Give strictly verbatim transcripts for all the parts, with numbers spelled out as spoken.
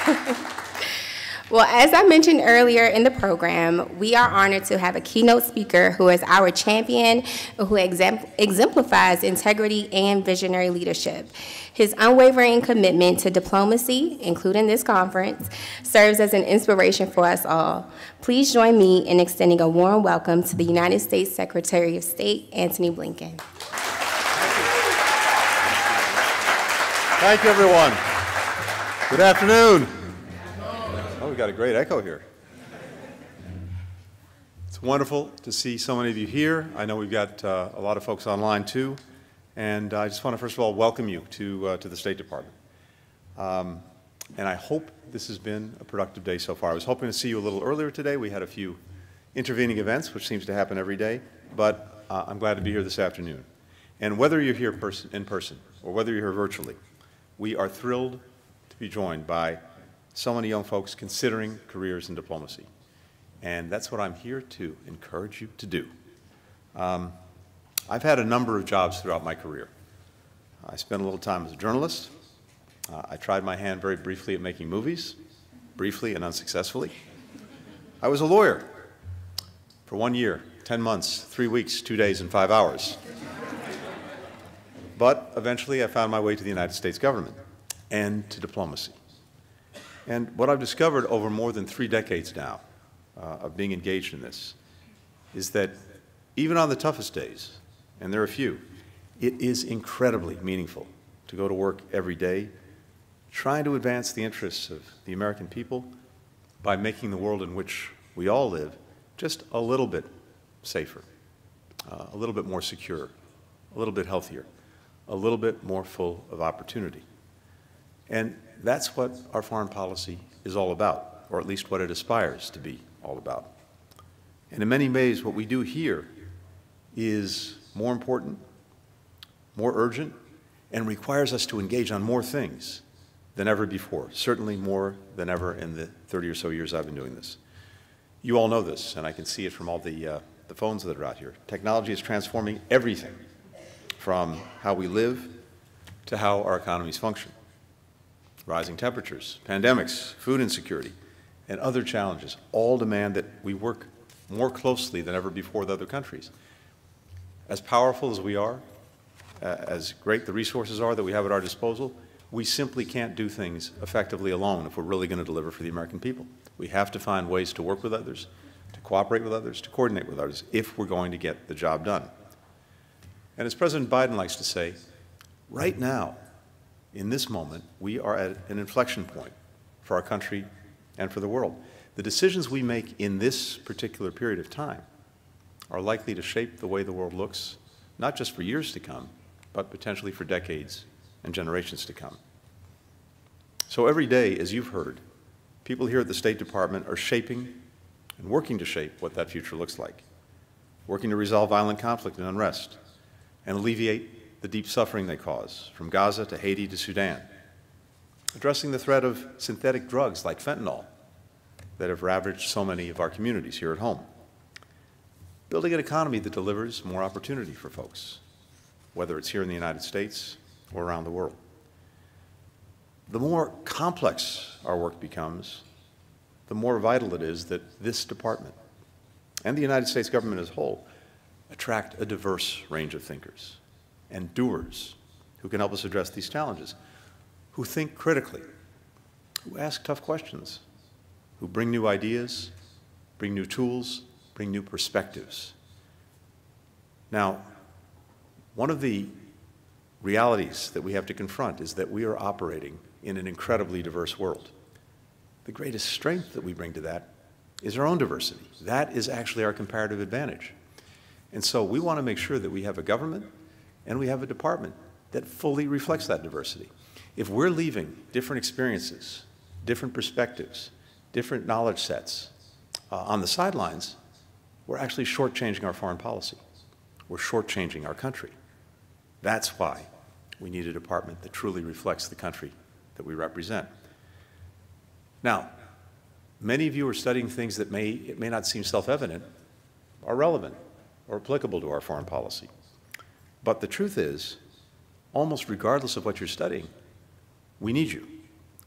Well, as I mentioned earlier in the program, we are honored to have a keynote speaker who is our champion, who exemplifies integrity and visionary leadership. His unwavering commitment to diplomacy, including this conference, serves as an inspiration for us all. Please join me in extending a warm welcome to the United States Secretary of State, Antony Blinken. Thank you, everyone. Good afternoon. Oh, we've got a great echo here. It's wonderful to see so many of you here. I know we've got uh, a lot of folks online, too. And I just want to, first of all, welcome you to, uh, to the State Department. Um, and I hope this has been a productive day so far. I was hoping to see you a little earlier today. We had a few intervening events, which seems to happen every day. But uh, I'm glad to be here this afternoon. And whether you're here pers in person or whether you're here virtually, we are thrilled to be joined by so many young folks considering careers in diplomacy. And that's what I'm here to encourage you to do. Um, I've had a number of jobs throughout my career. I spent a little time as a journalist. Uh, I tried my hand very briefly at making movies, briefly and unsuccessfully. I was a lawyer for one year, ten months, three weeks, two days, and five hours. But eventually I found my way to the United States government and to diplomacy. And what I've discovered over more than three decades now uh, of being engaged in this is that even on the toughest days, and there are a few, it is incredibly meaningful to go to work every day trying to advance the interests of the American people by making the world in which we all live just a little bit safer, uh, a little bit more secure, a little bit healthier, a little bit more full of opportunity. And that's what our foreign policy is all about, or at least what it aspires to be all about. And in many ways, what we do here is more important, more urgent, and requires us to engage on more things than ever before, certainly more than ever in the thirty or so years I've been doing this. You all know this, and I can see it from all the, uh, the phones that are out here. Technology is transforming everything, from how we live to how our economies function. Rising temperatures, pandemics, food insecurity, and other challenges all demand that we work more closely than ever before with other countries. As powerful as we are, uh, as great the resources are that we have at our disposal, we simply can't do things effectively alone if we're really going to deliver for the American people. We have to find ways to work with others, to cooperate with others, to coordinate with others, if we're going to get the job done. And as President Biden likes to say, right now, in this moment, we are at an inflection point for our country and for the world. The decisions we make in this particular period of time are likely to shape the way the world looks, not just for years to come, but potentially for decades and generations to come. So every day, as you've heard, people here at the State Department are shaping and working to shape what that future looks like, working to resolve violent conflict and unrest, and alleviate the deep suffering they cause, from Gaza to Haiti to Sudan, addressing the threat of synthetic drugs like fentanyl that have ravaged so many of our communities here at home, building an economy that delivers more opportunity for folks, whether it's here in the United States or around the world. The more complex our work becomes, the more vital it is that this department and the United States government as a whole attract a diverse range of thinkers and doers who can help us address these challenges, who think critically, who ask tough questions, who bring new ideas, bring new tools, bring new perspectives. Now, one of the realities that we have to confront is that we are operating in an incredibly diverse world. The greatest strength that we bring to that is our own diversity. That is actually our comparative advantage. And so we want to make sure that we have a government and we have a department that fully reflects that diversity. If we're leaving different experiences, different perspectives, different knowledge sets uh, on the sidelines, we're actually shortchanging our foreign policy. We're shortchanging our country. That's why we need a department that truly reflects the country that we represent. Now, many of you are studying things that may, it may not seem self-evident, are relevant or applicable to our foreign policy. But the truth is, almost regardless of what you're studying, we need you.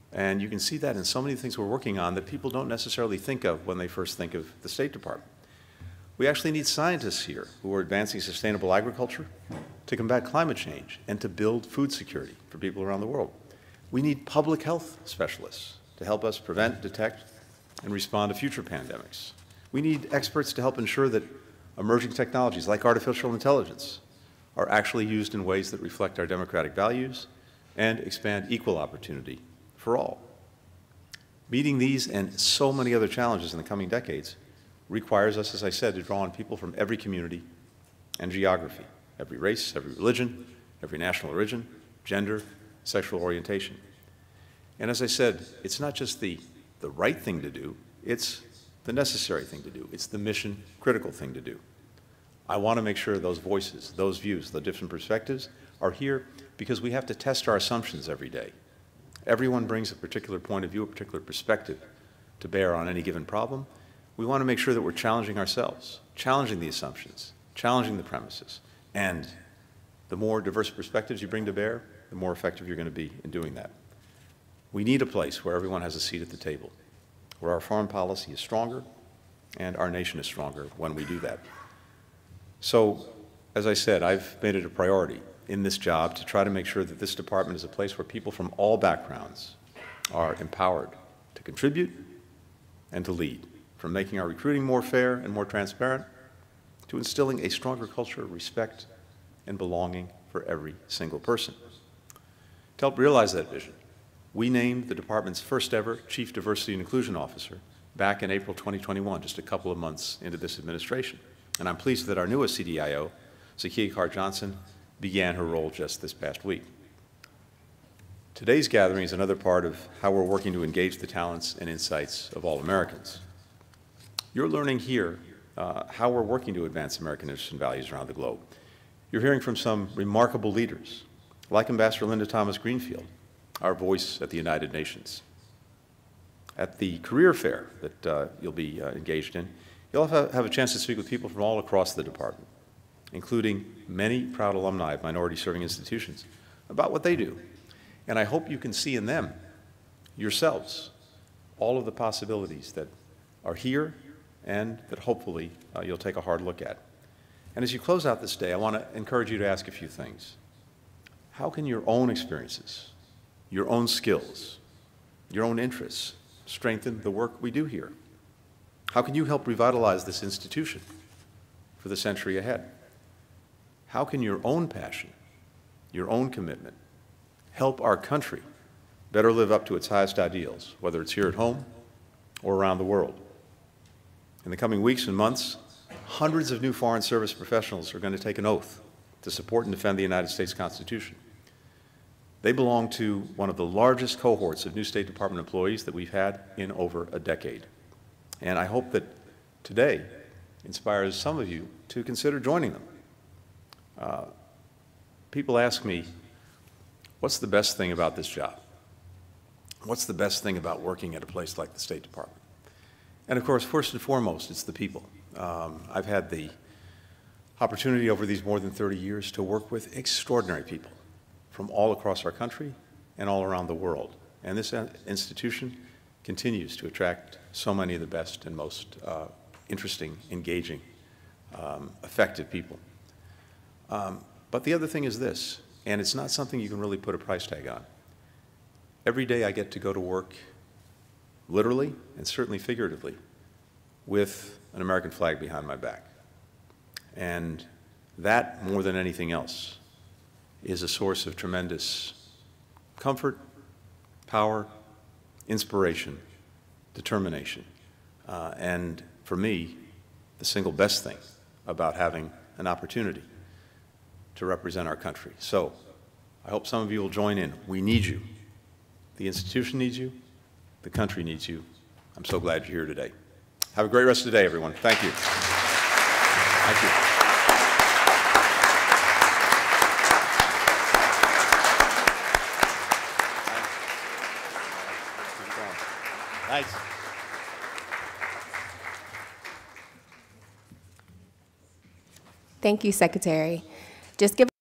And you can see that in so many things we're working on that people don't necessarily think of when they first think of the State Department. We actually need scientists here who are advancing sustainable agriculture to combat climate change and to build food security for people around the world. We need public health specialists to help us prevent, detect, and respond to future pandemics. We need experts to help ensure that emerging technologies like artificial intelligence are actually used in ways that reflect our democratic values and expand equal opportunity for all. Meeting these and so many other challenges in the coming decades requires us, as I said, to draw on people from every community and geography, every race, every religion, every national origin, gender, sexual orientation. And as I said, it's not just the, the right thing to do, it's the necessary thing to do. It's the mission-critical thing to do. I want to make sure those voices, those views, the different perspectives are here because we have to test our assumptions every day. Everyone brings a particular point of view, a particular perspective to bear on any given problem. We want to make sure that we're challenging ourselves, challenging the assumptions, challenging the premises. And the more diverse perspectives you bring to bear, the more effective you're going to be in doing that. We need a place where everyone has a seat at the table, where our foreign policy is stronger and our nation is stronger when we do that. So, as I said, I've made it a priority in this job to try to make sure that this department is a place where people from all backgrounds are empowered to contribute and to lead, from making our recruiting more fair and more transparent to instilling a stronger culture of respect and belonging for every single person. To help realize that vision, we named the department's first ever Chief Diversity and Inclusion Officer back in April twenty twenty-one, just a couple of months into this administration. And I'm pleased that our newest C D I O, Zakiya Carr-Johnson, began her role just this past week. Today's gathering is another part of how we're working to engage the talents and insights of all Americans. You're learning here uh, how we're working to advance American interests and values around the globe. You're hearing from some remarkable leaders, like Ambassador Linda Thomas-Greenfield, our voice at the United Nations. At the career fair that uh, you'll be uh, engaged in, you'll have, have a chance to speak with people from all across the department, including many proud alumni of minority-serving institutions, about what they do. And I hope you can see in them, yourselves, all of the possibilities that are here and that hopefully uh, you'll take a hard look at. And as you close out this day, I want to encourage you to ask a few things. How can your own experiences, your own skills, your own interests strengthen the work we do here? How can you help revitalize this institution for the century ahead? How can your own passion, your own commitment, help our country better live up to its highest ideals, whether it's here at home or around the world? In the coming weeks and months, hundreds of new Foreign Service professionals are going to take an oath to support and defend the United States Constitution. They belong to one of the largest cohorts of new State Department employees that we've had in over a decade. And I hope that today inspires some of you to consider joining them. Uh, people ask me, what's the best thing about this job? What's the best thing about working at a place like the State Department? And of course, first and foremost, it's the people. Um, I've had the opportunity over these more than thirty years to work with extraordinary people from all across our country and all around the world. And this institution continues to attract so many of the best and most uh, interesting, engaging, um, effective people. Um, but the other thing is this, and it's not something you can really put a price tag on. Every day I get to go to work, literally and certainly figuratively, with an American flag behind my back. And that, more than anything else, is a source of tremendous comfort, power, inspiration, determination. Uh, and for me, the single best thing about having an opportunity to represent our country. So I hope some of you will join in. We need you. The institution needs you. The country needs you. I'm so glad you're here today. Have a great rest of the day, everyone. Thank you. Thank you. Thanks. Thank you, Secretary. Just give